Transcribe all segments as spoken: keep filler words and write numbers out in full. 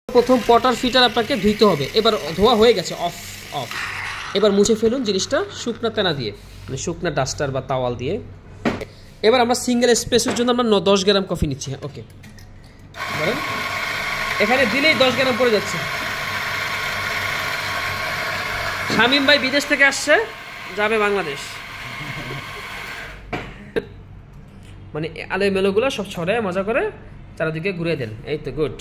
প্রথম Potter filter আপনাকে ধুইতে হবে। এবার ধোয়া হয়ে গেছে, অফ অফ। এবার মুছে ফেলুন জিনিসটা শুকনা তেনা দিয়ে, মানে শুকনা ডাস্টার বা তাওয়াল দিয়ে। এবার আমরা সিঙ্গেল এসপ্রেসোর জন্য আমরা দশ গ্রাম কফি নিচ্ছি। হ্যাঁ ওকে, বলেন এখানে দিলেই দশ গ্রাম পড়ে যাচ্ছে। শামীম ভাই বিদেশ থেকে আসছে, যাবে বাংলাদেশ। মানে আলো মেলোগুলো সব ছড়ায় মজা করে চারিদিকে ঘুরে দেন, এই তো গুড।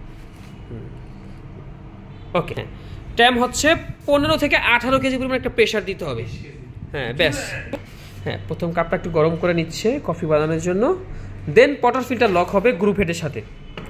ওকে, টাইম হচ্ছে পনেরো থেকে আঠারো কেজি পরিমাণ একটা প্রেশার দিতে হবে। হ্যাঁ ব্যাস। হ্যাঁ, প্রথম কাপটা একটু গরম করে নিচ্ছে কফি বানানোর জন্য, দেন পটার ফিল্টার লক হবে গ্রুপ হেডের সাথে।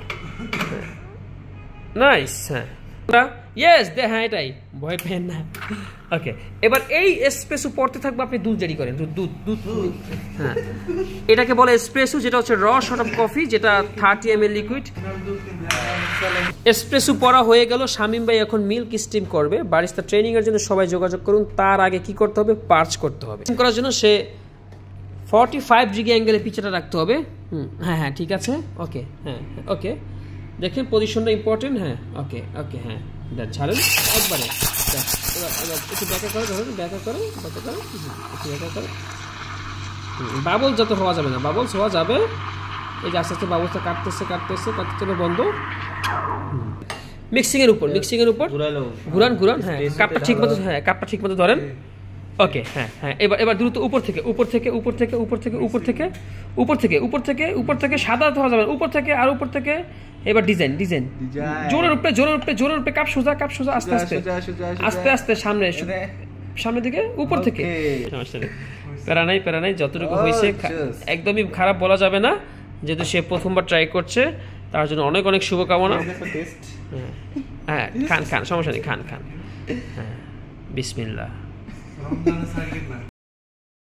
নাইস। হ্যাঁ ইয়েস দে, হ্যাঁ এটাই, ভয় পেন না। ওকে, এবার এই এসপ্রেসো পড়তে থাকবে, আপনি দুধ জারি করেন, দুধ দুধ দুধ হ্যাঁ, এটাকে বলে এসপ্রেসো, যেটা হচ্ছে র শট অফ কফি, যেটা thirty M L liquid. Espresso পড়া হয়ে গেল। শামীম ভাই এখন মিল্ক স্টিম করবে। বারিস্তা ট্রেনিং এর জন্য সবাই যোগাযোগ করুন। তার আগে কি করতে হবে, পার্চ করতে হবে। করার জন্য সে ফর্টি ফাইভ ডিগ্রি অ্যাঙ্গেলে পিছাটা রাখতে হবে। হুম হ্যাঁ হ্যাঁ ঠিক আছে। ওকে হ্যাঁ ওকে, দেখেন পজিশনটা ইম্পর্টেন্ট। হ্যাঁ ওকে ওকে হ্যাঁ, ছাড়েন একবারে। একটু ব্যাকা করে ধরুন, ব্যাকা করে ব্যাকা করে একটু ব্যাকা করে। বাবল যত হওয়া যাবে না, বাবলস হওয়া যাবে। এই যে আস্তে আস্তে বাবলসটা কাটতেছে কাটতেছে কাটতে হবে, বন্ধ। মিক্সিং এর উপর, মিক্সিং এর উপর ঘুরান ঘুরান। হ্যাঁ কাপটা ঠিক মতো, হ্যাঁ কাপটা ঠিক মতো ধরেন। ওকে হ্যাঁ হ্যাঁ, এবার এবার দ্রুত উপর থেকে উপর থেকে উপর থেকে উপর থেকে উপর থেকে উপর থেকে উপর থেকে উপর থেকে সাদা হওয়া যাবে, উপর থেকে আর উপর থেকে। এবার ডিজাইন ডিজাইন জোরের উপরে জোরের উপরে জোরের উপরে, কাপ সোজা কাপ সোজা, আস্তে আস্তে আস্তে আস্তে সামনে সামনের দিকে, উপর থেকে। প্যারা নাই প্যারা নাই, যতটুকু হয়েছে একদমই খারাপ বলা যাবে না, যেহেতু সে প্রথমবার ট্রাই করছে। তার জন্য অনেক অনেক শুভকামনা। হ্যাঁ খান খান, সমস্যা নেই, খান খান। হ্যাঁ বিসমিল্লাহ।